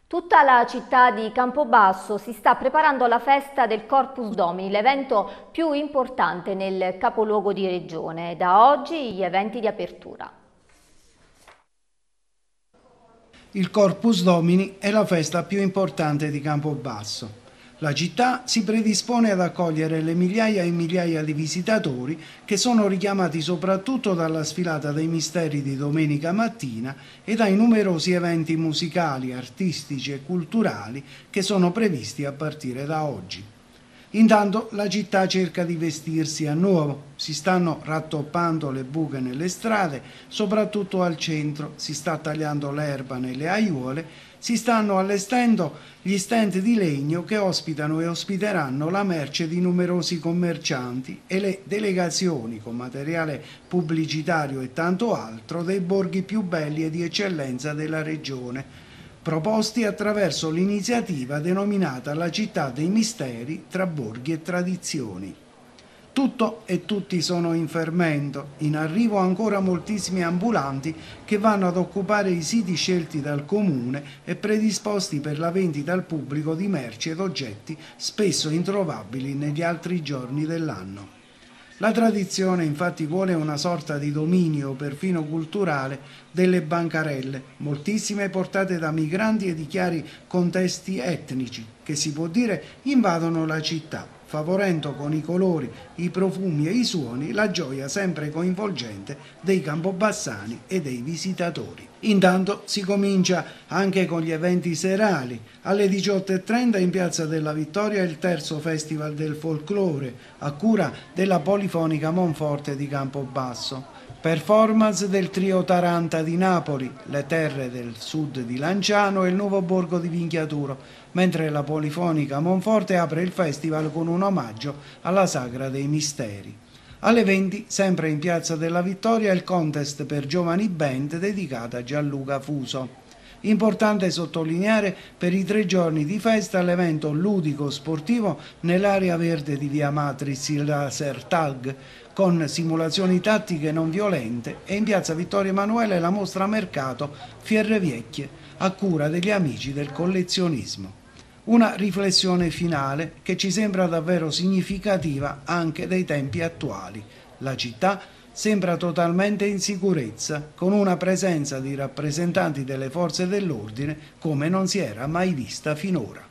Tutta la città di Campobasso si sta preparando alla festa del Corpus Domini, l'evento più importante nel capoluogo di regione. Da oggi gli eventi di apertura. Il Corpus Domini è la festa più importante di Campobasso. La città si predispone ad accogliere le migliaia e migliaia di visitatori che sono richiamati soprattutto dalla sfilata dei misteri di domenica mattina e dai numerosi eventi musicali, artistici e culturali che sono previsti a partire da oggi. Intanto la città cerca di vestirsi a nuovo, si stanno rattoppando le buche nelle strade, soprattutto al centro, si sta tagliando l'erba nelle aiuole, si stanno allestendo gli stand di legno che ospitano e ospiteranno la merce di numerosi commercianti e le delegazioni con materiale pubblicitario e tanto altro dei borghi più belli e di eccellenza della regione, proposti attraverso l'iniziativa denominata La città dei misteri tra borghi e tradizioni. Tutto e tutti sono in fermento, in arrivo ancora moltissimi ambulanti che vanno ad occupare i siti scelti dal comune e predisposti per la vendita al pubblico di merci ed oggetti spesso introvabili negli altri giorni dell'anno. La tradizione infatti vuole una sorta di dominio perfino culturale delle bancarelle, moltissime portate da migranti e di chiari contesti etnici, che si può dire invadono la città, favorendo con i colori, i profumi e i suoni la gioia sempre coinvolgente dei campobassani e dei visitatori. Intanto si comincia anche con gli eventi serali. Alle 18:30 in Piazza della Vittoria il terzo Festival del Folklore, a cura della Polifonica Monforte di Campobasso. Performance del trio Taranta di Napoli, le terre del sud di Lanciano e il nuovo borgo di Vinchiaturo, mentre la Polifonica Monforte apre il festival con un omaggio alla Sagra dei Misteri. Alle 20, sempre in Piazza della Vittoria, il contest per giovani band dedicata a Gianluca Fuso. Importante sottolineare per i 3 giorni di festa l'evento ludico-sportivo nell'area verde di via Matris, il Laser Tag, con simulazioni tattiche non violente, e in piazza Vittorio Emanuele la mostra mercato Fiere Viecchie, a cura degli amici del collezionismo. Una riflessione finale che ci sembra davvero significativa anche dei tempi attuali. La città sembra totalmente in sicurezza, con una presenza di rappresentanti delle forze dell'ordine come non si era mai vista finora.